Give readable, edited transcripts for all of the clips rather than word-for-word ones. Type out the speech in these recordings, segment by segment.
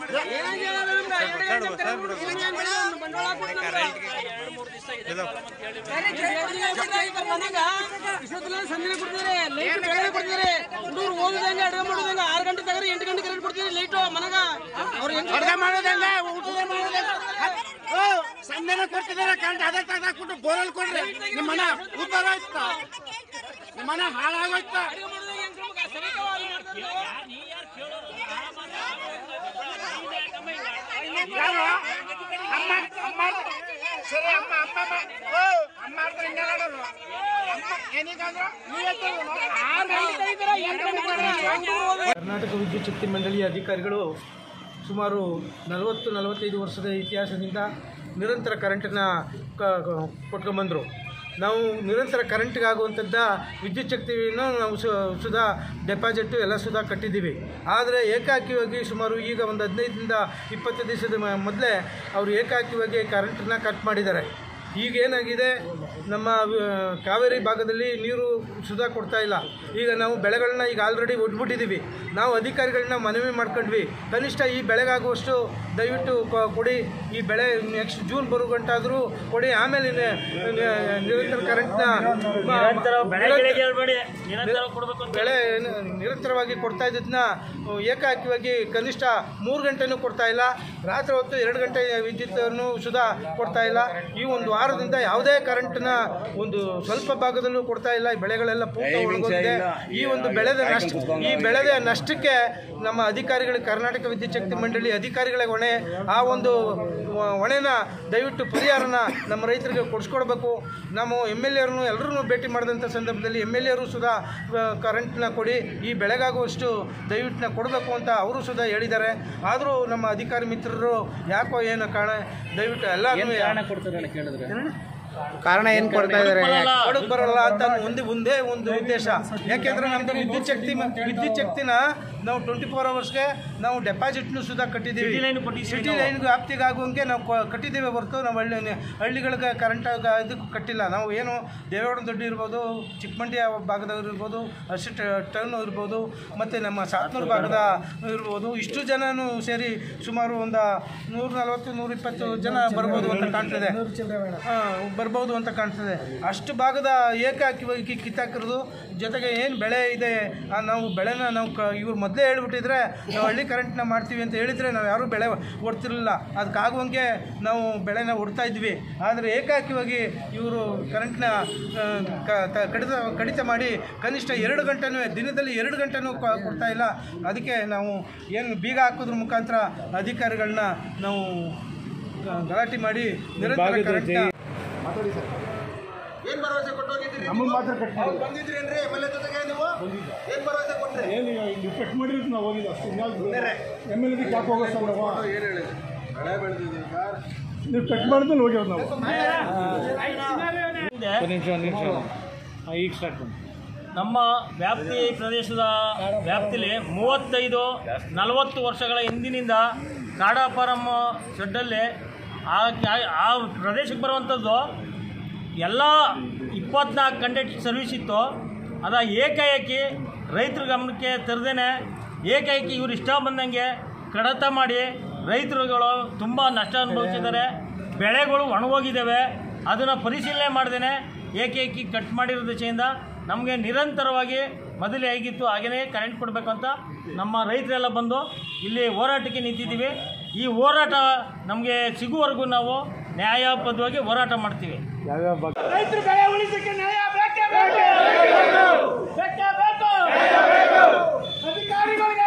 ಸಂಜೆ ಕೊಡ್ತಾರೆ ಲೈಟ್ ಬೆಳಗ್ಗೆ ಕೊಡ್ತಾರೆ ಹುಡುಗರು ಓದುದಂಗೆ ಅಡುಗೆ ಮಾಡೋದಂಗೆ 6 ಗಂಟೆ ತಗರಿ 8 ಗಂಟೆ ಕರೆಂಟ್ ಕೊಡ್ತೀರಿ ಲೈಟು ಮನಗ ಅವ್ರು ಅಡುಗೆ ಮಾಡೋದಂಗ ಊಟದ ಮಾಡೋದಂಗ ಸಂಜೆನ ಕೊಡ್ತಿದ್ದಾರೆ ಕರೆಂಟ್ ಅದೇ ತಗೊಂಡು ಬೋರಲ್ಲಿ ಕೊಡ್ರಿ ನಿಮ್ಮ ಮನ ಉದ್ದಾರ ಆಯ್ತಾ ನಿಮ್ಮ ಮನ ಹಾಳಾಗೋಯ್ತಾ ಕರ್ನಾಟಕ ವಿದ್ಯುತ್ ಶಕ್ತಿ ಮಂಡಳಿಯ ಅಧಿಕಾರಿಗಳು ಸುಮಾರು 40-45 ವರ್ಷದ ಇತಿಹಾಸದಿಂದ ನಿರಂತರ ಕರೆಂಟನ್ನು ಕೊಟ್ಕೊಂಡ್ಬಂದರು. ನಾವು ನಿರಂತರ ಕರೆಂಟ್ಗಾಗುವಂಥದ್ದ ವಿದ್ಯುತ್ ಶಕ್ತಿಯನ್ನು ನಾವು ಸುಧಾ ಡೆಪಾಸಿಟ್ಟು ಎಲ್ಲ ಸುಧಾ ಕಟ್ಟಿದ್ದೀವಿ. ಆದರೆ ಏಕಾಕಿಯಾಗಿ ಸುಮಾರು ಈಗ ಒಂದು 15-20 ದಿವಸದ ಮೊದಲೇ ಅವರು ಏಕಾಕಿಯಾಗಿ ಕರೆಂಟನ್ನು ಕಟ್ ಮಾಡಿದ್ದಾರೆ. ಈಗೇನಾಗಿದೆ, ನಮ್ಮ ಕಾವೇರಿ ಭಾಗದಲ್ಲಿ ನೀರು ಸುಧಾ ಕೊಡ್ತಾ ಇಲ್ಲ. ಈಗ ನಾವು ಬೆಳೆಗಳನ್ನ ಈಗ ಆಲ್ರೆಡಿ ಒಡ್ಬಿಟ್ಟಿದ್ದೀವಿ. ನಾವು ಅಧಿಕಾರಿಗಳನ್ನ ಮನವಿ ಮಾಡ್ಕೊಂಡ್ವಿ, ಕನಿಷ್ಠ ಈ ಬೆಳೆಗಾಗುವಷ್ಟು ದಯವಿಟ್ಟು ಕೊಡಿ, ಈ ಬೆಳೆ ನೆಕ್ಸ್ಟ್ ಜೂನ್ ಬರೋ ಗಂಟಾದರೂ ಕೊಡಿ, ಆಮೇಲೆ ನಿರಂತರ ಕರೆಂಟ್ನ ಬೆಳೆ ನಿರಂತರವಾಗಿ ಕೊಡ್ತಾ ಇದ್ದದನ್ನ ಏಕಾಕಿಯಾಗಿ ಕನಿಷ್ಠ 3 ಗಂಟೆನೂ ಕೊಡ್ತಾ ಇಲ್ಲ, ರಾತ್ರಿ ಹೊತ್ತು 2 ಗಂಟೆ ವಿದ್ಯುತ್ತನ್ನು ಸುಧಾ ಕೊಡ್ತಾ ಇಲ್ಲ. ಈ ಒಂದು ವಾರದಿಂದ ಯಾವುದೇ ಕರೆಂಟ್ನ ಒಂದು ಸ್ವಲ್ಪ ಭಾಗದಲ್ಲೂ ಕೊಡ್ತಾ ಇಲ್ಲ. ಈ ಬೆಳೆಗಳೆಲ್ಲ ಪೂರ್ತಿ ಒಳಗೊಂಡಿದೆ. ಈ ಒಂದು ಬೆಳೆದ ನಷ್ಟಕ್ಕೆ ನಮ್ಮ ಅಧಿಕಾರಿಗಳಿಗೆ, ಕರ್ನಾಟಕ ವಿದ್ಯುತ್ ಶಕ್ತಿ ಮಂಡಳಿ ಅಧಿಕಾರಿಗಳಿಗೆ ಹೊಣೆ. ಆ ಒಂದು ಹೊಣೆನ ದಯವಿಟ್ಟು ಪರಿಹಾರನ ನಮ್ಮ ರೈತರಿಗೆ ಕೊಡಿಸ್ಕೊಡ್ಬೇಕು. ನಮ್ಮ MLA ಅವ್ರನ್ನು ಎಲ್ಲರೂ ಭೇಟಿ ಮಾಡಿದಂಥ ಸಂದರ್ಭದಲ್ಲಿ MLA ಅವರು ಸುಧಾ ಕರೆಂಟ್ನ ಕೊಡಿ, ಈ ಬೆಳೆಗಾಗುವಷ್ಟು ದಯವಿಟ್ಟು ಕೊಡಬೇಕು ಅಂತ ಅವರು ಸುಧಾ ಹೇಳಿದ್ದಾರೆ. ಆದರೂ ನಮ್ಮ ಅಧಿಕಾರಿ ಮಿತ್ರರು ಯಾಕೋ ಏನು ಕಾರಣ ದಯವಿಟ್ಟು ಎಲ್ಲರೂ ಕೊಡ್ತಾರೆ ಕೇಳಿದ್ರೆ ಕಾರಣ ಏನು ಕೊಡ್ತಾ ಇದ್ದಾರೆ, ಕೊಡಕ್ಕೆ ಬರೋಲ್ಲ ಅಂತ ಒಂದೇ ಒಂದು ಉದ್ದೇಶ. ಯಾಕೆಂದರೆ ನಮ್ಮದು ವಿದ್ಯುತ್ ಶಕ್ತಿನ ನಾವು 24 ಅವರ್ಸ್ಗೆ ನಾವು ಡೆಪಾಸಿಟ್ನು ಸುಧಾ ಕಟ್ಟಿದ್ದೀವಿ. ಸಿಟಿ ಲೈನ್ಗೆ ವ್ಯಾಪ್ತಿಗೆ ಆಗುವಂಗೆ ನಾವು ಕಟ್ಟಿದ್ದೀವಿ ಹೊರತು ನಾವು ಹಳ್ಳಿಗಳಿಗೆ ಕರೆಂಟ್ ಇದಕ್ಕೆ ಕಟ್ಟಿಲ್ಲ. ನಾವು ಏನು ದೇವೇಗೌಡ ದೊಡ್ಡಿ ಇರ್ಬೋದು, ಚಿಕ್ಕಮಂಡ್ಯ ಭಾಗದವ್ರು ಇರ್ಬೋದು, ಅರ್ಶಿ ಟರ್ನ್ ಇರ್ಬೋದು, ಮತ್ತು ನಮ್ಮ ಸಾತ್ನೂರು ಭಾಗದ ಇರ್ಬೋದು, ಇಷ್ಟು ಜನನೂ ಸೇರಿ ಸುಮಾರು ಒಂದು 140-120 ಜನ ಬರ್ಬೋದು ಅಂತ ಕಾಣ್ತದೆ, ಬರ್ಬೋದು ಅಂತ ಕಾಣ್ತದೆ. ಅಷ್ಟು ಭಾಗದ ಏಕಾಕಿವಾಗಿ ಕಿತ್ತಾಕಿರೋದು. ಜೊತೆಗೆ ಏನು ಬೆಳೆ ಇದೆ, ನಾವು ಬೆಳೆನ ನಾವು ಇವ್ರು ಮೊದಲೇ ಹೇಳ್ಬಿಟ್ಟಿದ್ರೆ ನಾವು ಹಳ್ಳಿ ಕರೆಂಟ್ನ ಮಾಡ್ತೀವಿ ಅಂತ ಹೇಳಿದರೆ ನಾವು ಯಾರೂ ಬೆಳೆ ಓಡ್ತಿರಲಿಲ್ಲ. ಅದಕ್ಕಾಗುವಂಗೆ ನಾವು ಬೆಳೆನ ಓಡ್ತಾ ಇದ್ವಿ. ಆದರೆ ಏಕಾಕಿಯಾಗಿ ಇವರು ಕರೆಂಟ್ನ ಕಡಿತ ಮಾಡಿ ಕನಿಷ್ಠ 2 ಗಂಟೆನೂ ದಿನದಲ್ಲಿ 2 ಗಂಟೆನೂ ಕೊಡ್ತಾ ಇಲ್ಲ. ಅದಕ್ಕೆ ನಾವು ಏನು ಬೀಗ ಹಾಕೋದ್ರ ಮುಖಾಂತರ ಅಧಿಕಾರಿಗಳನ್ನ ನಾವು ಗಲಾಟೆ ಮಾಡಿ ನಿರಂತರ ಕರೆಂಟ್ನ ಮಾತಾಡಿ ಸರ್. ಏನು ಭರವಸೆ ಕೊಟ್ಟು ಹೋಗಿದ್ದೀರಿ? ನಮಗೆ ಮಾತ್ರ ಕಟ್ ಮಾಡಿ ಬಂದಿದ್ರಿ ಏನ್ರಿ MLA ಜೊತೆಗೆ ನೀವು? ಏನು ಭರವಸೆ ಕೊಟ್ಟರೆ ಏನು ನೀವು ಕಟ್ ಮಾಡಿದ್ರೆ ನಾವು ಹೋಗಿಲ್ಲ ಅಷ್ಟು. MLA ಯಾಕೆ ಹೋಗೋ ಸರ್ ನಾವು ಏನು ಹೇಳಿದ್ರಿ? ಬೆಳೆ ಬೆಳೆದಿದ್ದೀವಿ ಸರ್, ನೀವು ಕಟ್ ಮಾಡಿದ್ಮೇಲೆ ಹೋಗಿರೋದು ನಾವು. ನಿಮಿಷ ಈಗ ಸ್ಟಾರ್ಟ್ ಮಾಡಿ. ನಮ್ಮ ವ್ಯಾಪ್ತಿ ಪ್ರದೇಶದ ವ್ಯಾಪ್ತಿಲಿ 35-40 ವರ್ಷಗಳ ಹಿಂದಿನಿಂದ ಕಾಡಾ ಫಾರಮ್ ಶೆಡ್ಡಲ್ಲಿ ಆ ಪ್ರದೇಶಕ್ಕೆ ಬರುವಂಥದ್ದು ಎಲ್ಲ 24 ಗಂಟೆ ಸರ್ವಿಸ್ ಇತ್ತು. ಅದು ಏಕಾಏಕಿ ರೈತರ ಗಮನಕ್ಕೆ ತರದೇನೆ ಏಕಾಏಕಿ ಇವರು ಇಷ್ಟ ಬಂದಂಗೆ ಕಡತ ಮಾಡಿ ರೈತರುಗಳು ತುಂಬ ನಷ್ಟ ಅನುಭವಿಸಿದ್ದಾರೆ. ಬೆಳೆಗಳು ಒಣಗೋಗಿದ್ದಾವೆ. ಅದನ್ನು ಪರಿಶೀಲನೆ ಮಾಡ್ದೇ ಏಕಾಏಕಿ ಕಟ್ ಮಾಡಿರೋ ದಶೆಯಿಂದ ನಮಗೆ ನಿರಂತರವಾಗಿ ಮೊದಲೇ ಹೇಗಿತ್ತು ಹಾಗೆಯೇ ಕರೆಂಟ್ ಕೊಡಬೇಕಂತ ನಮ್ಮ ರೈತರೆಲ್ಲ ಬಂದು ಇಲ್ಲಿ ಹೋರಾಟಕ್ಕೆ ನಿಂತಿದ್ದೀವಿ. ಈ ಹೋರಾಟ ನಮಗೆ ಸಿಗುವವರೆಗೂ ನಾವು ನ್ಯಾಯಬದ್ಧವಾಗಿ ಹೋರಾಟ ಮಾಡ್ತೀವಿ. ರೈತರು ಬೆಳೆ ಉಳಿಸಕ್ಕೆ ನ್ಯಾಯ ಬೇಕೇ ಬೇಕು. ಅಧಿಕಾರಿಗಳಿಗೆ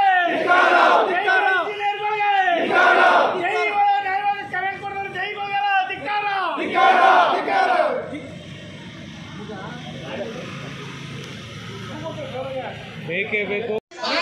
ಕರೆಂಟ್ ಕೊಡೋರು ಜೈಗಳಿಗೆಲ್ಲ ಧಿಕ್ಕಾರ. ಬೇಕೇ ಬೇಕು.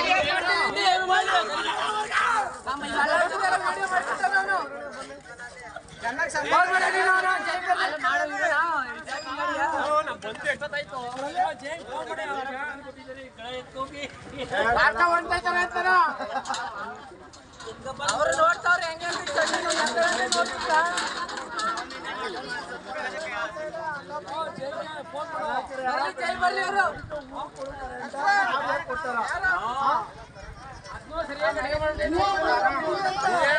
ಅವರು ನೋಡ್ತಾವ್ರೆ ಹೆಂಗೆ ಬರ್ಲಿ ಅವರು ಸರಿಯಾಗಿ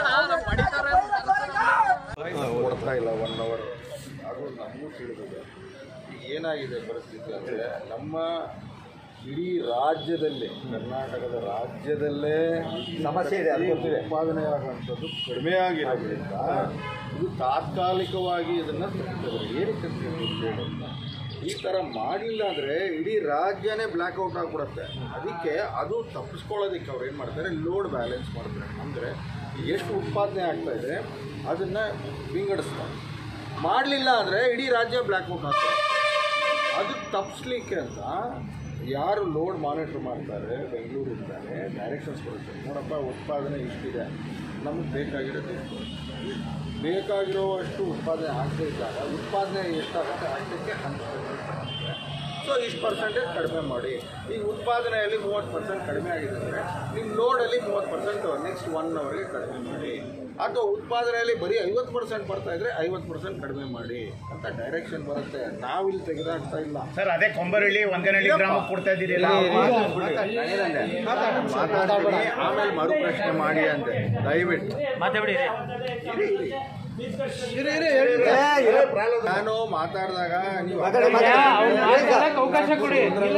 ಏನಾಗಿದೆ ಪರಿಸ್ಥಿತಿ ಅಂದರೆ ನಮ್ಮ ಇಡೀ ರಾಜ್ಯದಲ್ಲಿ ಕರ್ನಾಟಕದ ರಾಜ್ಯದಲ್ಲೇ ಸಮಸ್ಯೆ ಇದೆ, ಅದು ಗೊತ್ತಿದೆ. ಉತ್ಪಾದನೆ ಆಗುವಂಥದ್ದು ಕಡಿಮೆ ಆಗಿರೋದ್ರಿಂದ ಇದು ತಾತ್ಕಾಲಿಕವಾಗಿ ಇದನ್ನು ತಪ್ಪಿಸಿದ್ರು. ಏನಕ್ಕೆ ಹೇಳಿ, ಈ ಥರ ಮಾಡಿಲ್ಲ ಅಂದರೆ ಇಡೀ ರಾಜ್ಯನೇ ಬ್ಲ್ಯಾಕ್ಔಟ್ ಆಗಿಬಿಡುತ್ತೆ. ಅದಕ್ಕೆ ಅದು ತಪ್ಪಿಸ್ಕೊಳ್ಳೋದಕ್ಕೆ ಅವ್ರು ಏನು ಮಾಡ್ತಾರೆ, ಲೋಡ್ ಬ್ಯಾಲೆನ್ಸ್ ಮಾಡ್ತಾರೆ. ಅಂದರೆ ಎಷ್ಟು ಉತ್ಪಾದನೆ ಆಗ್ತಾಯಿದೆ ಅದನ್ನು ವಿಂಗಡಿಸ್ತಾರೆ. ಮಾಡಲಿಲ್ಲ ಅಂದರೆ ಇಡೀ ರಾಜ್ಯ ಬ್ಲ್ಯಾಕ್ಔಟ್ ಆಗ್ತದೆ. ಅದಕ್ಕೆ ತಪ್ಪಿಸ್ಲಿಕ್ಕೆ ಅಂತ ಯಾರು ಲೋಡ್ ಮಾನಿಟ್ರ್ ಮಾಡ್ತಾರೆ ಬೆಂಗಳೂರಿದ್ದಾರೆ, ಡೈರೆಕ್ಷನ್ಸ್ ಕೊಡುತ್ತೆ. ನೋಡಪ್ಪ, ಉತ್ಪಾದನೆ ಇಷ್ಟಿದೆ, ನಮಗೆ ಬೇಕಾಗಿರೋದು ಬೇಕಾಗಿರೋವಷ್ಟು ಉತ್ಪಾದನೆ ಆಗದೇ ಇದ್ದಾಗ ಉತ್ಪಾದನೆ ಎಷ್ಟಾಗುತ್ತೆ ಅಷ್ಟಕ್ಕೆ 100% ಸೊ ಇಷ್ಟು ಪರ್ಸೆಂಟೇಜ್ ಕಡಿಮೆ ಮಾಡಿ. ಈಗ ಉತ್ಪಾದನೆಯಲ್ಲಿ 30% ಕಡಿಮೆ ಆಗಿದೆ ಅಂದರೆ ನಿಮ್ಮ ಲೋಡಲ್ಲಿ 30% ನೆಕ್ಸ್ಟ್ 1 ಅವರ್ಗೆ ಕಡಿಮೆ ಮಾಡಿ. ಅಥವಾ ಉತ್ಪಾದನೆಯಲ್ಲಿ ಬರೀ 50% ಬರ್ತಾಯಿದ್ರೆ 50% ಕಡಿಮೆ ಮಾಡಿ ಅಂತ ಡೈರೆಕ್ಷನ್ ಬರುತ್ತೆ. ನಾವಿಲ್ಲಿ ತೆಗೆದಾಗ್ತಾ ಇಲ್ಲ ಸರ್. ಅದೇ ಕೊಂಬರಳ್ಳಿ ಒಂದನಹಳ್ಳಿ ಗ್ರಾಮಕ್ಕೆ ಕೊಡ್ತಾ ಇದ್ದೀರಿ, ಮಾತಾಡ್ತೀನಿ, ಆಮೇಲೆ ಮರು ಪ್ರಶ್ನೆ ಮಾಡಿ ಅಂತೆ. ದಯವಿಟ್ಟು ಮಾತಾಡಿ. ನಾನು ಮಾತಾಡಿದಾಗ ನೀವು ಅವಕಾಶ ಕೊಡಿ.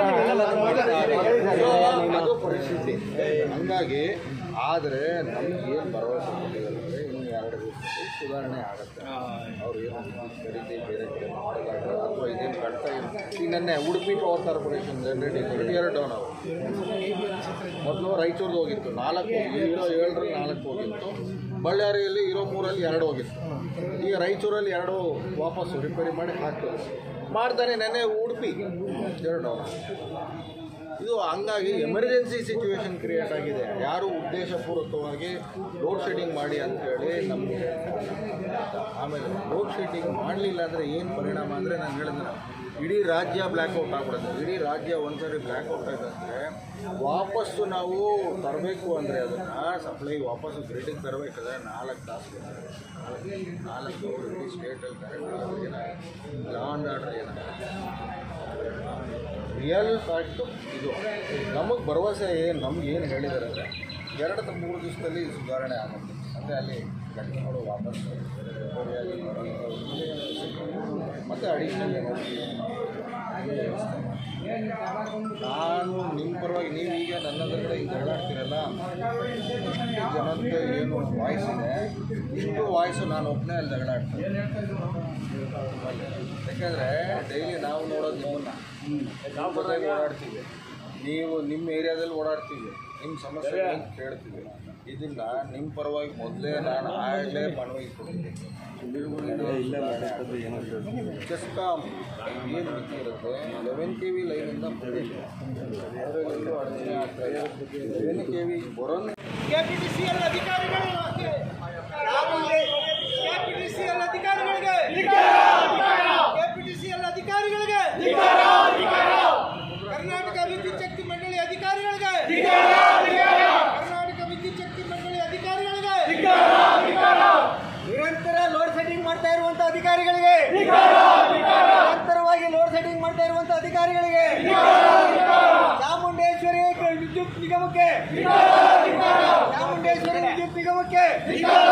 ಅದು ಪರಿಸ್ಥಿತಿ. ಹಂಗಾಗಿ ಆದರೆ ನಮ್ಗೆ ಏನು ಭರವಸೆ ಕೊಟ್ಟಿದ್ದಾರೆ ಅಂದರೆ ಇನ್ನು 2 ದಿವಸದಲ್ಲಿ ಸುಧಾರಣೆ ಆಗುತ್ತೆ. ಅವ್ರು ಏನು ಖರೀದಿ ಬೇರೆ ಕಡೆ ಮಾಡಿದಾಗ ಅಥವಾ ಇದೇನು ಕಟ್ತಾ ಈಗ ನೆನ್ನೆ Udupi power corporation generating 2 down ಅವರು ಮೊದಲು ರಾಯಚೂರ್ದು ಹೋಗಿತ್ತು 4 ಇರೋ 7ರಲ್ಲಿ 4 ಹೋಗಿತ್ತು. ಬಳ್ಳಾರಿಯಲ್ಲಿ ಇರೋ 3ರಲ್ಲಿ 2 ಹೋಗಿತ್ತು. ಈಗ ರಾಯಚೂರಲ್ಲಿ 2 ವಾಪಸ್ಸು ರಿಪೇರಿ ಮಾಡಿ ಹಾಕ್ತಾರೆ. ಮಾಡ್ತಾನೆ ನೆನ್ನೆ ಉಡುಪಿ 2 ಡೌನ್. ಇದು ಹಂಗಾಗಿ ಎಮರ್ಜೆನ್ಸಿ ಸಿಚುವೇಶನ್ ಕ್ರಿಯೇಟ್ ಆಗಿದೆ. ಯಾರು ಉದ್ದೇಶಪೂರ್ವಕವಾಗಿ ಲೋಡ್ ಶೆಡ್ಡಿಂಗ್ ಮಾಡಿ ಅಂಥೇಳಿ ನಮಗೆ. ಆಮೇಲೆ ಲೋಡ್ ಶೆಡ್ಡಿಂಗ್ ಮಾಡಲಿಲ್ಲ ಅಂದರೆ ಏನು ಪರಿಣಾಮ ಅಂದರೆ ನಾನು ಹೇಳಿದ್ರೆ ಇಡೀ ರಾಜ್ಯ ಬ್ಲ್ಯಾಕ್ಔಟ್ ಆಗ್ಬಿಡುತ್ತೆ. ಇಡೀ ರಾಜ್ಯ ಒಂದ್ಸರಿ ಬ್ಲ್ಯಾಕ್ಔಟ್ ಆಗುತ್ತೆ. ವಾಪಸ್ಸು ನಾವು ತರಬೇಕು ಅಂದರೆ ಅದನ್ನು ಸಪ್ಲೈ ವಾಪಸ್ಸು ಗ್ರಿಡ್ಗೆ ತರಬೇಕಾದ್ರೆ 4 ತಾಸು 4 ಅವರು ಇಡೀ ಸ್ಟೇಟಲ್ಲಿ ಕರೆಕ್ಟ್ ಏನಾಗುತ್ತೆ, ಲಾ ಆ್ಯಂಡ್ ಆರ್ಡರ್ ಏನಾಗುತ್ತೆ. ರಿಯಲ್ ಫ್ಯಾಕ್ಟು ಇದು. ನಮಗೆ ಭರವಸೆ ನಮ್ಗೆ ಏನು ಹೇಳಿದ್ದಾರೆ ಅಂದರೆ 2-3 ದಿವಸದಲ್ಲಿ ಸುಧಾರಣೆ ಆಗುತ್ತೆ. ಅಂದರೆ ಅಲ್ಲಿ ಘಟನೆಗಳು ವಾಪಸ್ ರಿಕವರಿಯಾಗಿ ಮತ್ತು ಅಡಿಷನಲ್ ನಾನು ನಿಮ್ಮ ಪರವಾಗಿ ನೀವೀಗ ನನ್ನದರಿಂದ ಈಗ ಜಗಳಾಡ್ತೀರಲ್ಲ, ಇಷ್ಟು ಜನಕ್ಕೆ ಏನು ವಾಯ್ಸ್ ಇದೆ, ಇಷ್ಟು ವಾಯ್ಸು ನಾನು ಒಬ್ಬನೇ ಅಲ್ಲಿ ಜಗಳಾಡ್ತೀನಿ. ಯಾಕಂದರೆ ಡೈಲಿ ನಾವು ನೋಡೋದು ನಿಮ್ಮನ್ನು, ನಾವು ಬರೋದಾಗಿ ಓಡಾಡ್ತೀವಿ, ನೀವು ನಿಮ್ಮ ಏರಿಯಾದಲ್ಲಿ ಓಡಾಡ್ತೀವಿ, ನಿಮ್ಮ ಸಮಸ್ಯೆ ಕೇಳ್ತೀವಿ. ಇದನ್ನು ನಿಮ್ಮ ಪರವಾಗಿ ಮೊದಲೇ ನಾನು ಆಗಲೇ ಮನವಿ ಕೊಟ್ಟಿದ್ದೀನಿ. ಚೆಸ್ಕಾಮ್ ಏನು ಮಿತಿ ಇರುತ್ತೆ 11 kV ಲೈನಿಂದ ಅದರಲ್ಲೂ ಅಡಚಣೆ ಆಗ್ತಾ ಇದೆ. 11 kV ಬರೋನ್ ಕೆಪಿಟಿಸಿಎಲ್ ಅಧಿಕಾರಿಗಳಿಗೆ ಕರ್ನಾಟಕ ವಿದ್ಯುತ್ ಶಕ್ತಿ ಮಂಡಳಿ ಅಧಿಕಾರಿಗಳಿಗೆ ನಿರಂತರ ಲೋಡ್ ಸೆಟ್ಟಿಂಗ್ ಮಾಡ್ತಾ ಇರುವಂತ ಅಧಿಕಾರಿಗಳಿಗೆ, ನಿರಂತರವಾಗಿ ಲೋಡ್ ಸೆಟ್ಟಿಂಗ್ ಮಾಡ್ತಾ ಇರುವಂತ ಅಧಿಕಾರಿಗಳಿಗೆ, ಚಾಮುಂಡೇಶ್ವರಿ ವಿದ್ಯುತ್ ನಿಗಮಕ್ಕೆ